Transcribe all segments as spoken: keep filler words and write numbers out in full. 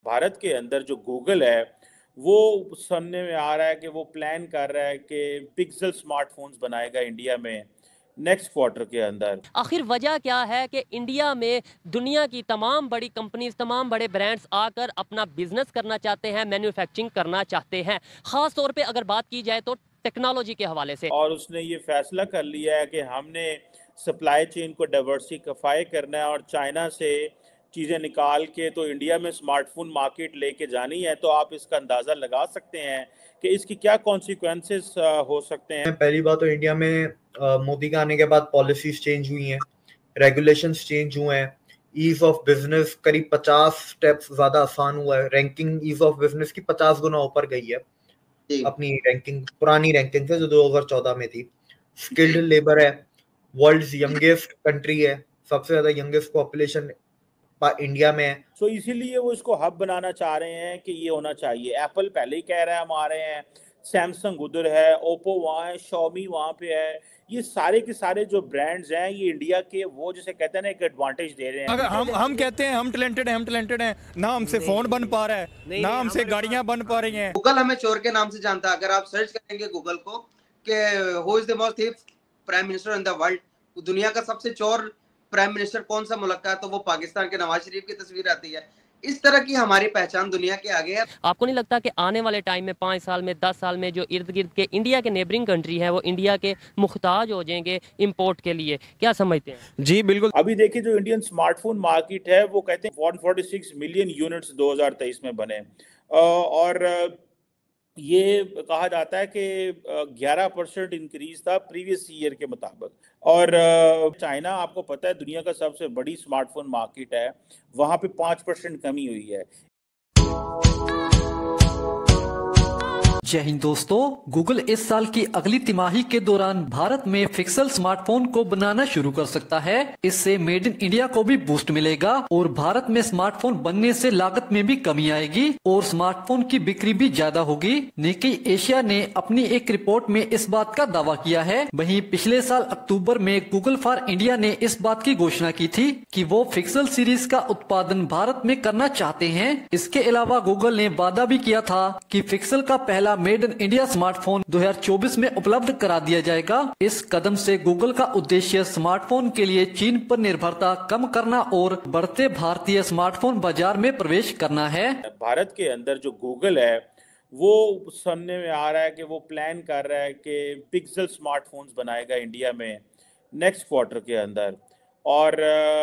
भारत के अंदर जो गूगल है, वो सुनने में आ रहा है कि वो प्लान कर रहा है कि पिक्सल स्मार्टफ़ोन्स बनाएगा इंडिया में नेक्स्ट क्वार्टर के अंदर। आखिर वजह क्या है कि इंडिया में दुनिया की तमाम बड़ी कंपनीज, तमाम बड़े ब्रांड्स आकर अपना बिजनेस करना चाहते हैं, मैन्युफैक्चरिंग करना चाहते हैं, खास तौर पे अगर बात की जाए तो टेक्नोलॉजी के हवाले से। और उसने ये फैसला कर लिया है कि हमने सप्लाई चेन को डाइवर्सिफाई करना है और चाइना से चीज़ें निकाल के तो इंडिया में स्मार्टफोन मार्केट लेके जानी है। तो आप इसका अंदाज़ा लगा सकते हैं कि इसकी क्या कॉन्सिक्वेंसेस हो सकते हैं। पहली बात तो इंडिया में अ, मोदी के आने के बाद पॉलिसीज चेंज हुई हैं, रेगुलेशंस चेंज हुए हैं, ईज ऑफ बिजनेस करीब पचास स्टेप्स ज्यादा आसान हुआ है, रैंकिंग ईज ऑफ बिजनेस की पचास गुना ऊपर गई है अपनी रैंकिंग, पुरानी रैंकिंग से जो दो हज़ार चौदह में थी। स्किल्ड लेबर है, वर्ल्ड्स यंगेस्ट कंट्री है, सबसे ज्यादा यंगेस्ट पॉपुलेशन इंडिया में है। सो so, इसीलिए वो इसको हब बनाना चाह रहे हैं कि ये होना चाहिए। एप्पल पहले ही कह रहा है हम आ रहे हैं, सैमसंग उधर है, ओप्पो वहाँ है, शॉमी वहाँ पे है। ये सारे के सारे जो ब्रांड्स हैं ये इंडिया के वो जिसे कहते हैं ना एक एडवांटेज दे रहे हैं। अगर हम हम कहते हैं हम टैलेंटेड हैं हम टैलेंटेड हैं ना हमसे फोन बन पा रहा है ना हमसे गाड़ियां बन पा रही हैं। गूगल हमें चोर के नाम से जानता है। अगर आप सर्च करेंगे गूगल को कि who is the most thief prime minister in the world, दुनिया का सबसे चोर प्राइम मिनिस्टर कौन सा मुल्क का है, तो वो पाकिस्तान के नवाज शरीफ की तस्वीर आती है। इस तरह की हमारी पहचान दुनिया के आगे है। आपको नहीं लगता कि आने वाले टाइम में पाँच साल में दस साल में जो इर्द गिर्द के इंडिया के नेबरिंग कंट्री है वो इंडिया के मुख्ताज हो जाएंगे इंपोर्ट के लिए? क्या समझते हैं? जी बिल्कुल। अभी देखिए जो इंडियन स्मार्टफोन मार्केट है वो कहते हैं एक सौ छियालीस मिलियन यूनिट्स दो हज़ार तेईस में बने और ये कहा जाता है कि ग्यारह परसेंट इंक्रीज था प्रीवियस ईयर के मुताबिक। और चाइना आपको पता है दुनिया का सबसे बड़ी स्मार्टफोन मार्केट है, वहाँ पे पाँच परसेंट कमी हुई है। जय हिंद दोस्तों, गूगल इस साल की अगली तिमाही के दौरान भारत में पिक्सल स्मार्टफोन को बनाना शुरू कर सकता है। इससे मेड इन इंडिया को भी बूस्ट मिलेगा और भारत में स्मार्टफोन बनने से लागत में भी कमी आएगी और स्मार्टफोन की बिक्री भी ज्यादा होगी। निकी एशिया ने अपनी एक रिपोर्ट में इस बात का दावा किया है। वहीं पिछले साल अक्टूबर में गूगल फॉर इंडिया ने इस बात की घोषणा की थी कि वो पिक्सल सीरीज का उत्पादन भारत में करना चाहते हैं। इसके अलावा गूगल ने वादा भी किया था कि पिक्सल का पहला मेड इन इंडिया स्मार्टफोन दो हज़ार चौबीस में उपलब्ध करा दिया जाएगा। इस कदम से गूगल का उद्देश्य स्मार्टफोन के लिए चीन पर निर्भरता कम करना और बढ़ते भारतीय स्मार्टफोन बाजार में प्रवेश करना है। भारत के अंदर जो गूगल है वो सुनने में आ रहा है कि वो प्लान कर रहा है कि पिक्सल स्मार्टफोन्स बनाएगा इंडिया में नेक्स्ट क्वार्टर के अंदर। और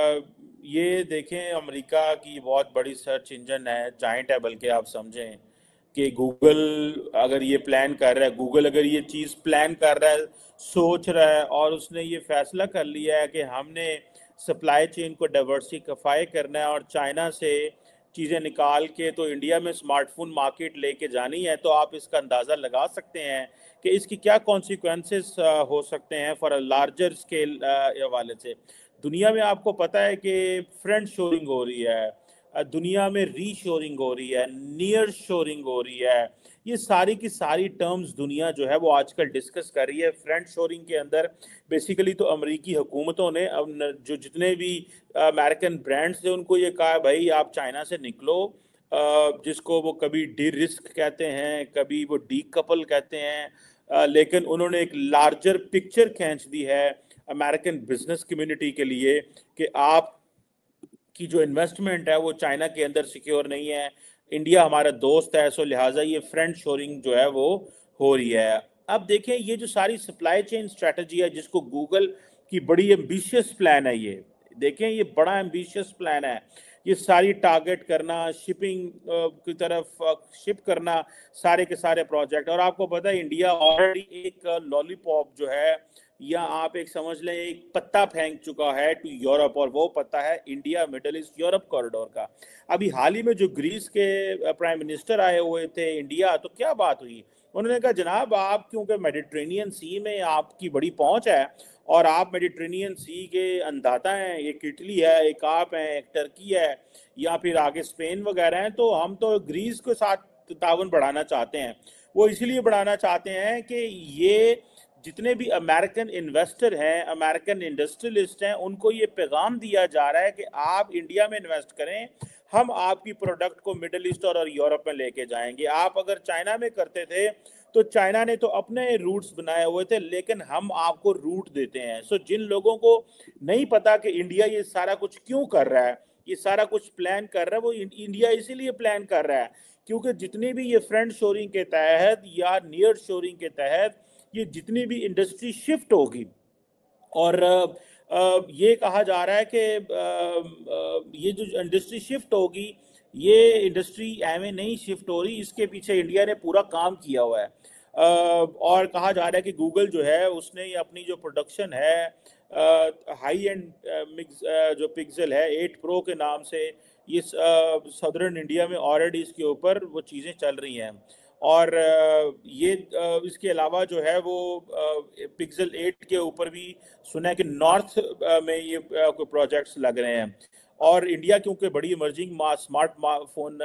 ये देखें अमेरिका की बहुत बड़ी सर्च इंजन है, जाइंट है बल्कि आप समझें कि गूगल अगर ये प्लान कर रहा है, गूगल अगर ये चीज़ प्लान कर रहा है, सोच रहा है और उसने ये फैसला कर लिया है कि हमने सप्लाई चेन को डाइवर्सिफाई करना है और चाइना से चीज़ें निकाल के तो इंडिया में स्मार्टफोन मार्केट लेके जानी है, तो आप इसका अंदाज़ा लगा सकते हैं कि इसकी क्या कॉन्सिक्वेंसेस हो सकते हैं फॉर अ लार्जर स्केल हवाले से। दुनिया में आपको पता है कि फ्रेंड शोरिंग हो रही है, दुनिया में रीशोरिंग हो रही है, नियर शोरिंग हो रही है। ये सारी की सारी टर्म्स दुनिया जो है वो आजकल डिस्कस कर रही है। फ्रेंड शोरिंग के अंदर बेसिकली तो अमेरिकी हुकूमतों ने अब जो जितने भी अमेरिकन ब्रांड्स थे उनको ये कहा भाई आप चाइना से निकलो, जिसको वो कभी डी रिस्क कहते हैं, कभी वो डी कपल कहते हैं, लेकिन उन्होंने एक लार्जर पिक्चर खींच दी है अमेरिकन बिजनेस कम्युनिटी के लिए कि आप की जो इन्वेस्टमेंट है वो चाइना के अंदर सिक्योर नहीं है, इंडिया हमारा दोस्त है, सो लिहाजा ये फ्रेंड शोरिंग जो है वो हो रही है। अब देखें ये जो सारी सप्लाई चेन स्ट्रेटजी है जिसको गूगल की बड़ी एम्बिशियस प्लान है, ये देखें ये बड़ा एम्बिशियस प्लान है, ये सारी टारगेट करना, शिपिंग की तरफ शिप करना, सारे के सारे प्रोजेक्ट। और आपको पता है इंडिया ऑलरेडी एक लॉलीपॉप जो है या आप एक समझ लें एक पत्ता फेंक चुका है टू यूरोप, और वो पता है India Middle East Europe corridor का। अभी हाल ही में जो ग्रीस के प्राइम मिनिस्टर आए हुए थे इंडिया, तो क्या बात हुई, उन्होंने कहा जनाब आप क्योंकि मेडिटेरेनियन सी में आपकी बड़ी पहुंच है और आप मेडिटेरेनियन सी के अंदाता हैं, एक इटली है, एक आप हैं, एक टर्की है या फिर आगे स्पेन वगैरह हैं, तो हम तो ग्रीस के साथ ताउन बढ़ाना चाहते हैं। वो इसलिए बढ़ाना चाहते हैं कि ये जितने भी अमेरिकन इन्वेस्टर हैं, अमेरिकन इंडस्ट्रियलिस्ट हैं, उनको ये पैगाम दिया जा रहा है कि आप इंडिया में इन्वेस्ट करें, हम आपकी प्रोडक्ट को मिडिल ईस्ट और यूरोप में लेके जाएंगे। आप अगर चाइना में करते थे तो चाइना ने तो अपने रूट्स बनाए हुए थे, लेकिन हम आपको रूट देते हैं। सो जिन लोगों को नहीं पता कि इंडिया ये सारा कुछ क्यों कर रहा है, ये सारा कुछ प्लान कर रहा है, वो इंडिया इसीलिए प्लान कर रहा है क्योंकि जितनी भी ये फ्रंट शोरिंग के तहत या नियर शोरिंग के तहत ये जितनी भी इंडस्ट्री शिफ्ट होगी, और ये कहा जा रहा है कि ये जो इंडस्ट्री शिफ्ट होगी, ये इंडस्ट्री एवं नहीं शिफ्ट हो रही, इसके पीछे इंडिया ने पूरा काम किया हुआ है। और कहा जा रहा है कि गूगल जो है उसने अपनी जो प्रोडक्शन है हाई एंड मिक्स जो पिक्सल है एट प्रो के नाम से, ये सदर्न इंडिया में ऑलरेडी इसके ऊपर वो चीज़ें चल रही हैं। और ये इसके अलावा जो है वो पिक्सल एट के ऊपर भी सुना है कि नॉर्थ में ये कोई प्रोजेक्ट्स लग रहे हैं। और इंडिया क्योंकि बड़ी इमर्जिंग स्मार्ट फोन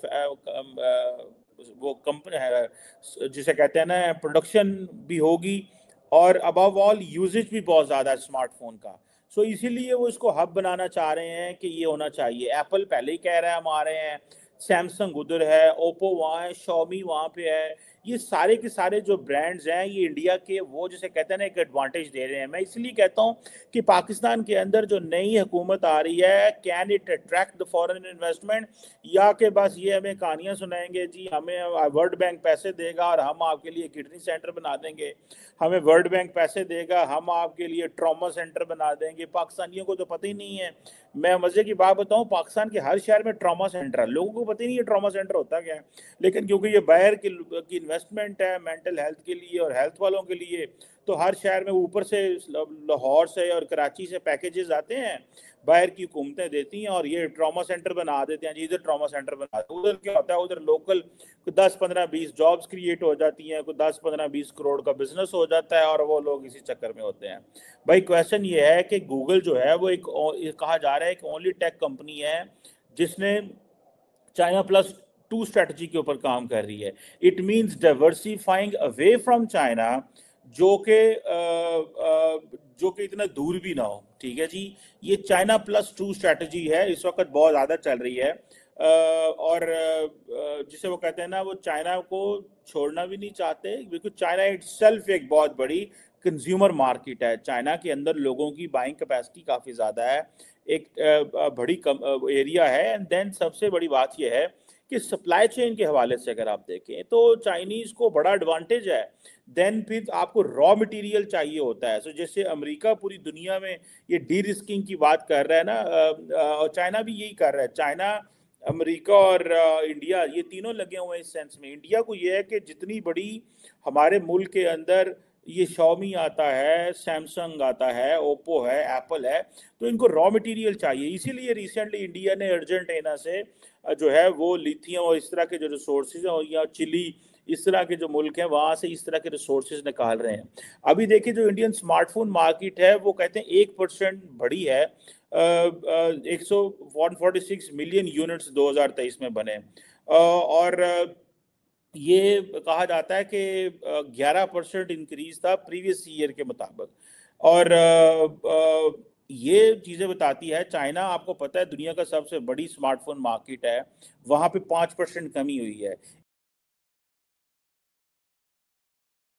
वो कंपनी है जिसे कहते हैं ना, प्रोडक्शन भी होगी और अबव ऑल यूजेज भी बहुत ज़्यादा है स्मार्टफोन का। सो so, इसीलिए वो इसको हब बनाना चाह रहे हैं कि ये होना चाहिए। एप्पल पहले ही कह रहा है हम आ रहे हैं, सैमसंग उधर है, ओप्पो वहाँ है, शॉमी वहाँ पे है। ये सारे के सारे जो ब्रांड्स हैं ये इंडिया के वो जैसे कहते हैं ना एक एडवांटेज दे रहे हैं। मैं इसलिए कहता हूँ कि पाकिस्तान के अंदर जो नई हुकूमत आ रही है, can it attract the foreign investment, या कि बस ये हमें कहानियाँ सुनाएंगे जी हमें वर्ल्ड बैंक पैसे देगा और हम आपके लिए किडनी सेंटर बना देंगे, हमें वर्ल्ड बैंक पैसे देगा हम आपके लिए ट्रॉमा सेंटर बना देंगे। पाकिस्तानियों को तो पता ही नहीं है। मैं मजे की बात बताऊं, पाकिस्तान के हर शहर में ट्रॉमा सेंटर है, लोगों को पता ही नहीं है ट्रॉमा सेंटर होता क्या है। लेकिन क्योंकि ये बाहर की, की इन्वेस्टमेंट है मेंटल हेल्थ के लिए और हेल्थ वालों के लिए, तो हर शहर में ऊपर से लाहौर से और कराची से पैकेजेस आते हैं, बाहर की हुकूमतें देती हैं और ये ट्रॉमा सेंटर बना देते हैं जी, इधर ट्रॉमा सेंटर बना देते हैं। उधर क्या होता है, उधर लोकल दस पंद्रह बीस जॉब्स क्रिएट हो जाती हैं, कोई दस पंद्रह बीस करोड़ का बिजनेस हो जाता है और वो लोग इसी चक्कर में होते हैं। भाई क्वेश्चन ये है कि गूगल जो है वो एक, कहा जा रहा है कि ओनली टेक कंपनी है जिसने चाइना प्लस टू स्ट्रेटजी के ऊपर काम कर रही है। It means diversifying away from China, जो के जो कि इतना दूर भी ना हो। ठीक है जी, ये चाइना प्लस टू स्ट्रेटजी है, इस वक्त बहुत ज़्यादा चल रही है। और जिसे वो कहते हैं ना, वो चाइना को छोड़ना भी नहीं चाहते बिकॉज चाइना इटसेल्फ एक बहुत बड़ी कंज्यूमर मार्केट है। चाइना के अंदर लोगों की बाइंग कैपेसिटी काफ़ी ज़्यादा है, एक बड़ी एरिया है। एंड देन सबसे बड़ी बात यह है कि सप्लाई चेन के हवाले से अगर आप देखें तो चाइनीज़ को बड़ा एडवांटेज है। देन फिर आपको रॉ मटेरियल चाहिए होता है। सो जैसे अमेरिका पूरी दुनिया में ये डी रिस्किंग की बात कर रहा है ना, और चाइना भी यही कर रहा है। चाइना, अमेरिका और इंडिया ये तीनों लगे हुए हैं इस सेंस में। इंडिया को ये है कि जितनी बड़ी हमारे मुल्क के अंदर ये शॉमी आता है, सैमसंग आता है, ओप्पो है, एप्पल है, तो इनको रॉ मटेरियल चाहिए। इसीलिए रिसेंटली इंडिया ने अर्जेंटीना से जो है वो लिथियम और इस तरह के जो रिसोर्सेज हैं, या चिली, इस तरह के जो मुल्क हैं वहाँ से इस तरह के रिसोर्सेज निकाल रहे हैं। अभी देखिए जो इंडियन स्मार्टफोन मार्केट है वो कहते हैं एक परसेंट बढ़ी है, एक सौ one forty six million units दो हज़ार तेईस में बने। और ये कहा जाता है कि ग्यारह परसेंट इंक्रीज था प्रीवियस ईयर के मुताबिक। और ये चीज़ें बताती है, चाइना आपको पता है दुनिया का सबसे बड़ी स्मार्टफोन मार्केट है, वहाँ पे पाँच परसेंट कमी हुई है।